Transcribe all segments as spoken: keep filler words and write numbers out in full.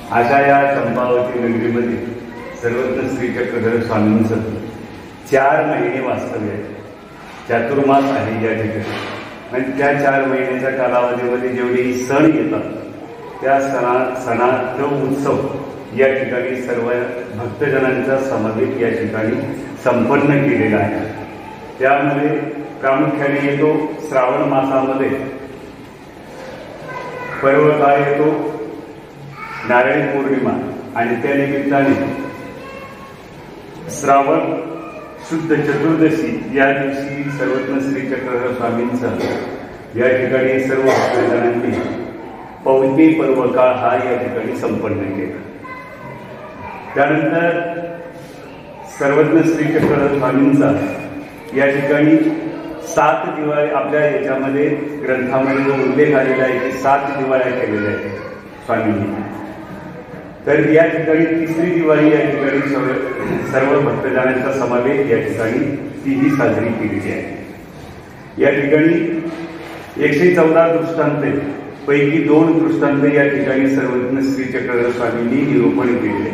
अशा या चंपावती नगरीमध्ये सर्वज्ञ श्री चक्रधर स्वामींचं चार महिने वास्तव्य आहे. चातुर्मास आहे या ठिकाणी आणि त्या चार महिन्याच्या कालावधीमध्ये जेवढे सण येतात त्या सणा सणार्थ उत्सव या ठिकाणी सर्व भक्तजनांचा समावेश या ठिकाणी संपन्न केलेला आहे. त्यामध्ये प्रामुख्याने येतो श्रावण मासामध्ये पर्वकाळ येतो नारळी पौर्णिमा आणि त्या निमित्ताने श्रावण शुद्ध चतुर्दशी या दिवशी सर्वज्ञ श्री चक्रधर स्वामींचा या ठिकाणी सर्व भक्तजनांनी पौर्णिमे पर्वकाळ हा या ठिकाणी संपन्न केला. त्यानंतर सर्वज्ञ श्री चक्रधर स्वामींचा या ठिकाणी सात दिवाळी आपल्या याच्यामध्ये ग्रंथामध्ये जो उल्लेख आलेला आहे की सात दिवाळ्या केलेल्या आहेत स्वामींनी. तर या ठिकाणी तिसरी दिवाळी या ठिकाणी सर्व सर्व भक्तजनांचा समावेश या ठिकाणी तीही साजरी केलेली आहे. या ठिकाणी एकशे चौदा दृष्टांत पैकी दोन दृष्टांत या ठिकाणी सर्वज्ञ श्री चक्रधर स्वामींनी निरूपण केलेले.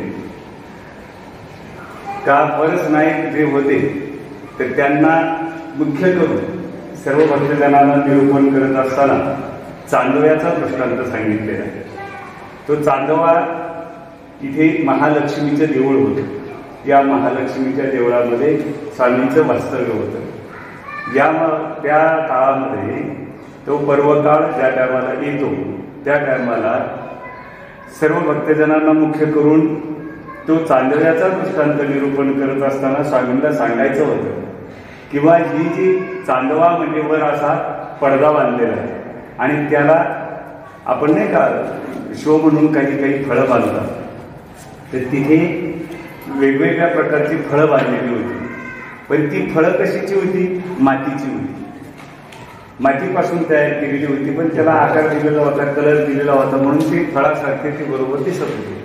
का परस नाईक जे होते तर त्यांना मुख्य करून सर्व भक्तजनांना निरूपण करत असताना चांदोयाचा दृष्टांत सांगितलेला आहे. तो चांदोवा इथे महालक्ष्मीचं देऊळ होतं. या महालक्ष्मीच्या देवळामध्ये स्वामींचं वास्तव्य होतं. या त्या काळामध्ये तो पर्वकाळ ज्या टायमाला येतो त्या टायमाला सर्व भक्तजनांना मुख्य करून तो चांदव्याचा दृष्टांत निरूपण करत असताना स्वामींना सांगायचं होतं किंवा ही जी चांदवा म्हणजे वर असा पडदा बांधलेला आहे आणि त्याला आपण नाही का शो म्हणून काही काही फळं बांधतात. तर तिथे वेगवेगळ्या प्रकारची फळं बांधलेली होती. पण ती फळं कशाची होती? मातीची होती. मातीपासून तयार केलेली होती. पण त्याला आकार दिलेला होता, कलर दिलेला होता म्हणून ती फळासारखे ती बरोबर दिसत होती.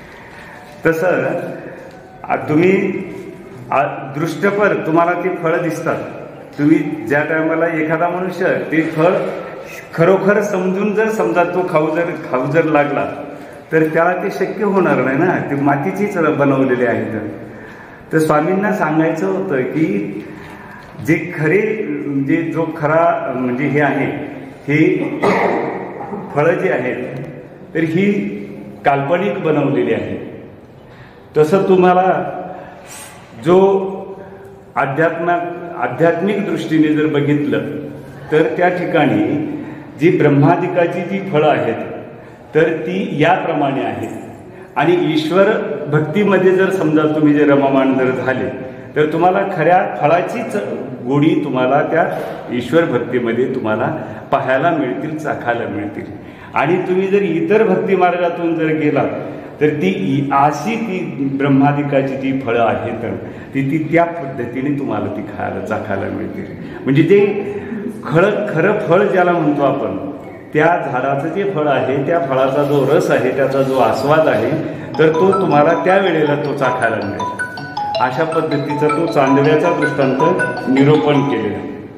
तसं तुम्ही दृष्टपर तुम्हाला ती फळं दिसतात. तुम्ही ज्या टायमाला एखादा मनुष्य ते फळ खरोखर समजून जर समजा तो खाऊ जर खाऊ जर लागला तर त्याला ते शक्य होणार नाही ना. ते मातीचीच बनवलेले आहेत. तर स्वामींना सांगायचं होतं की जे खरे म्हणजे जो खरा म्हणजे हे आहे हे फळं जे आहेत तर ही काल्पनिक बनवलेली आहे. तसं तुम्हाला जो अध्यात्म आध्यात्मिक दृष्टीने जर बघितलं तर त्या ठिकाणी जी ब्रह्मादिकाची जी फळं आहेत तर ती याप्रमाणे आहेत आणि ईश्वर भक्तीमध्ये जर समजा तुम्ही जे रममाण जर झाले तर तुम्हाला खऱ्या फळाचीच गोडी तुम्हाला त्या ईश्वर भक्तीमध्ये तुम्हाला पाहायला मिळतील, चाखायला मिळतील. आणि तुम्ही जर इतर भक्ती मार्गातून जर गेला तर ती अशी ती ब्रह्मादिकाची जी फळं आहेत ती ती त्या पद्धतीने तुम्हाला ती खायला चाखायला मिळतील. म्हणजे ते खरं खरं फळ ज्याला म्हणतो आपण त्या झाडाचं जे फळ आहे त्या फळाचा जो रस आहे त्याचा जो आस्वाद आहे तर तो तुम्हाला त्या वेळेला तो चाखायला मिळेल. अशा पद्धतीचा तो चांदव्याचा दृष्टांत निरूपण केलेला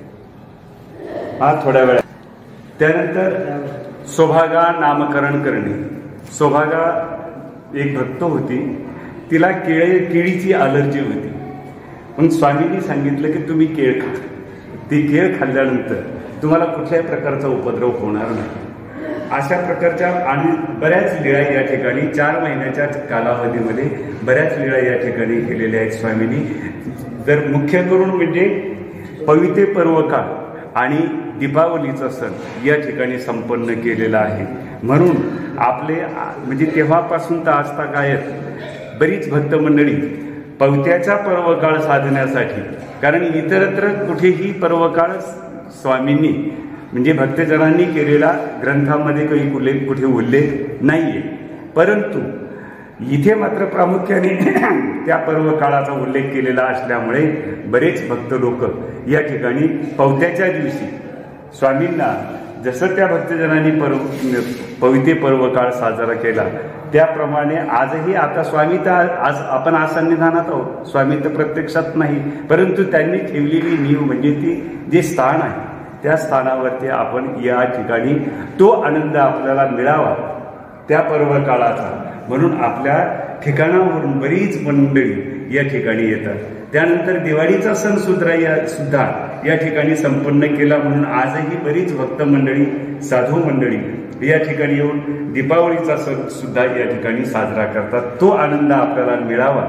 हा थोड्या वेळा. त्यानंतर सौभागा नामकरण करणे. सौभागा एक भक्त होती. तिला केळे केळीची अलर्जी होती. पण स्वामींनी सांगितलं की तुम्ही केळ खा. ती केळ खाल्ल्यानंतर तुम्हाला कुठल्याही प्रकारचा उपद्रव होणार नाही. अशा प्रकारच्या आणि बऱ्याच लीळा या ठिकाणी चार महिन्याच्या कालावधीमध्ये बऱ्याच लीळा या ठिकाणी केलेल्या आहेत स्वामींनी. जर मुख्य करून म्हणजे पवित्र पर्वकाळ आणि दीपावलीचा सण या ठिकाणी संपन्न केलेला आहे. म्हणून आपले म्हणजे तेव्हापासून तर आजतागायत बरीच भक्त मंडळी पवत्याचा पर्वकाळ साधण्यासाठी, कारण इतरत्र कुठेही पर्वकाळ स्वामींनी म्हणजे भक्तजनांनी केलेला ग्रंथामध्ये काही उल्लेख कुठे उल्लेख नाहीये, परंतु इथे मात्र प्रामुख्याने त्या पर्वकाळाचा उल्लेख केलेला असल्यामुळे बरेच भक्त लोक या ठिकाणी पवत्याच्या दिवशी स्वामींना जसं त्या भक्तजनांनी पर्व पवित्र पर्वकाळ साजरा केला त्याप्रमाणे आजही आता स्वामी तर आज आपण आज सन्निधानात आहोत, स्वामी तर प्रत्यक्षात नाही, परंतु त्यांनी ठेवलेली नीव म्हणजे ती जे स्थान आहे त्या स्थानावरती आपण या ठिकाणी तो आनंद आपल्याला मिळावा त्या पर्व काळाचा, म्हणून आपल्या ठिकाणावरून बरीच मंडळी या ठिकाणी येतात. त्यानंतर दिवाळीचा सण सुद्धा या सुद्धा या ठिकाणी संपन्न केला, म्हणून आजही बरीच भक्त मंडळी, साधू मंडळी या ठिकाणी येऊन दीपावलीचा सण सुद्धा या ठिकाणी साजरा करतात. तो आनंद आपल्याला मिळावा,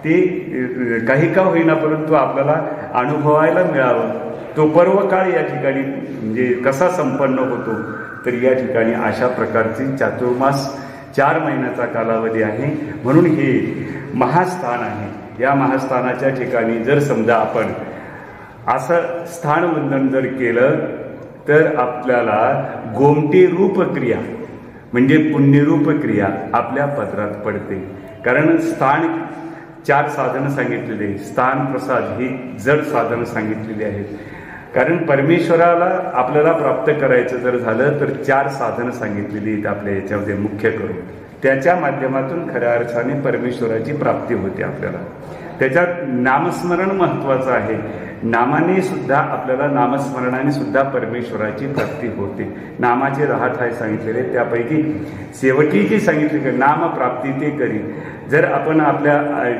ते काही का होईना परंतु आपल्याला अनुभवायला मिळावं. तो पर्व काळ या ठिकाणी म्हणजे कसा संपन्न होतो, तर या ठिकाणी अशा प्रकारची चातुर्मास चार महिन्याचा कालावधी आहे, म्हणून हे महास्थान आहे. या महास्थानाच्या ठिकाणी जर समजा आपण असं स्थानवंदन जर केलं तर आपल्याला गोमटी रूपक्रिया म्हणजे पुण्यरूप क्रिया आपल्या पदरात पडते. कारण स्थान चार साधनं सांगितलेली, स्थान प्रसाद ही जड साधनं सांगितलेली आहेत. कारण परमेश्वराला आपल्याला प्राप्त करायचं जर झालं तर चार साधनं सांगितलेली आहेत आपल्या याच्यामध्ये मुख्य करून. त्याच्या माध्यमातून खऱ्या अर्थाने परमेश्वराची प्राप्ती होते आपल्याला. त्याच्यात नामस्मरण महत्वाचं आहे. नामाने सुद्धा आपल्याला, नामस्मरणाने सुद्धा परमेश्वराची प्राप्ती होते. नामाचे दहा ठाय सांगितलेले, त्यापैकी शेवटी सांगितले की नाम प्राप्ती ते करी. जर आपण आपल्या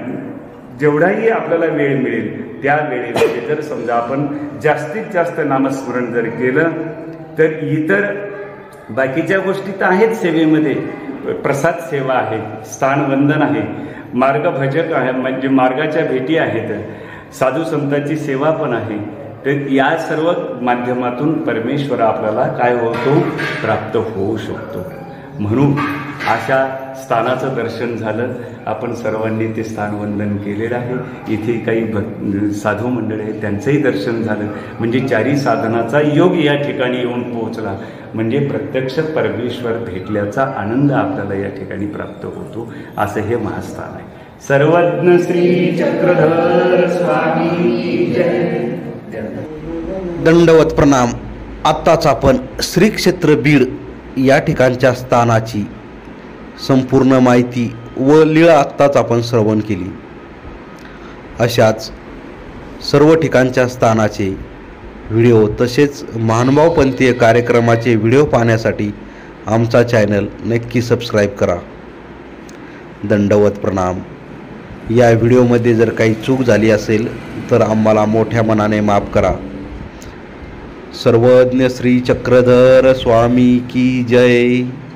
जेवढाही आपल्याला वेळ मिळेल त्या वेळेमध्ये जर समजा आपण जास्तीत जास्त नामस्मरण जर केलं तर इतर बाकीच्या गोष्टी तर आहेत सेवेमध्ये. प्रसाद सेवा आहे, स्थानवंदन आहे, मार्गभजक आहे म्हणजे मार्गाच्या भेटी आहेत, साधू संतांची सेवा पण आहे. तर या सर्व माध्यमातून परमेश्वर आपल्याला काय होतो, प्राप्त होऊ शकतो. म्हणून अशा स्थानाचं दर्शन झालं. आपण सर्वांनी ते स्थानवंदन केलेलं आहे. इथे काही भक्त साधू मंडळी आहेत, त्यांचंही दर्शन झालं. म्हणजे चारी साधनाचा योग या ठिकाणी येऊन पोहोचला. म्हणजे प्रत्यक्ष परमेश्वर भेटल्याचा आनंद आपल्याला या ठिकाणी प्राप्त होतो. असं हे महास्थान आहे. सर्वज्ञ श्री चक्रधर स्वामी जय. दंडवत प्रणाम. आत्ताच आपण श्री क्षेत्र बीड या ठिकाणच्या स्थानाची संपूर्ण माहिती व लीळा आत्ताच आपण श्रवण केली. अशाच सर्व ठिकाणच्या स्थानाचे व्हिडिओ तसेच महानुभावपंथीय कार्यक्रमाचे व्हिडिओ पाहण्यासाठी आमचा चॅनल नक्की सबस्क्राईब करा. दंडवत प्रणाम. या व्हिडिओमध्ये जर काही चूक झाली असेल तर आम्हाला मोठ्या मनाने माफ करा. सर्वज्ञ श्री चक्रधर स्वामी की जय.